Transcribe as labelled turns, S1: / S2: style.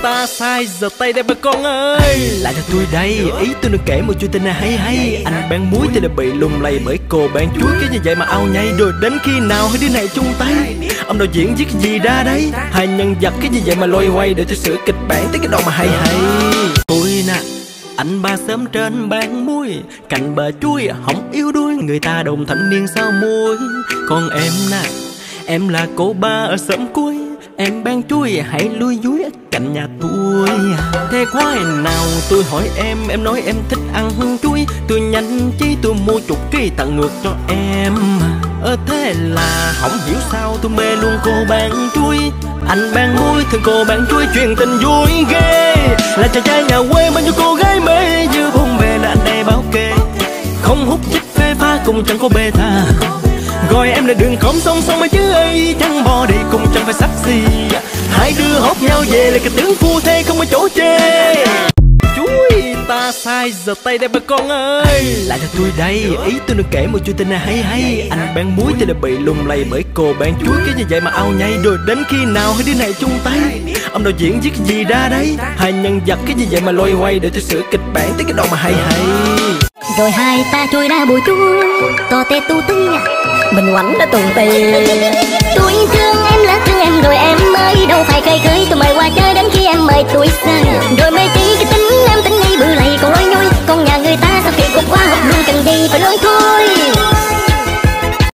S1: ta sai giờ tay đây bà con ơi. Lại là tôi đây, ý tôi được kể một chuyện tình này hay hay. Anh bán muối thì đã bị lung lay bởi cô bán chuối. Cái như vậy mà ao nhay, rồi đến khi nào hai đứa này chung tay? Ông đạo diễn viết cái gì ra đấy? Hai nhân vật cái gì vậy mà loay hoay để tôi sửa kịch bản tới cái đoạn mà hay hay. Tôi nè, anh ba sớm trên bán muối, cạnh bờ chuối hỏng yếu đuối, người ta đồng thanh niên sao muối. Còn em nè, em là cô ba ở xóm cuối, em bán chuối hãy lui dúi cạnh nhà tôi. Thế khoai nào tôi hỏi em nói em thích ăn chuối. Tôi nhanh chí tôi mua chục ký tặng ngược cho em. Thế là không hiểu sao tôi mê luôn cô bán chuối. Anh bán muối thương cô bán chuối, chuyện tình vui ghê. Là chàng trai nhà quê bao nhiêu cô gái mê, như buồn về là anh đây báo kê. Không hút chích phê pha cùng chẳng có bê tha, gọi em là đường không song song mà chứ ấy. Chẳng bò đi cùng chẳng phải sexy, hai đứa hốt nhau về là cái tướng phu thê không có chỗ chê. Chuối ta sai giờ tay đây bà con ơi. Lại là tôi đây, ý tôi được kể một chuyện tình này hay hay. Anh bán muối thì đã bị lung lay bởi cô bán chuối. Cái như vậy mà ao nhay, rồi đến khi nào hai đứa này chung tay? Ông đạo diễn viết cái gì ra đấy? Hai nhân vật cái gì vậy mà loay hoay để tôi sửa kịch bản tới cái đoạn mà hay hay.
S2: Rồi hai ta trôi ra bụi chuối, to tê tu tưng mình quánh đã tuần tì. Tôi thương em là thương em rồi em ơi, đâu phải cây cơ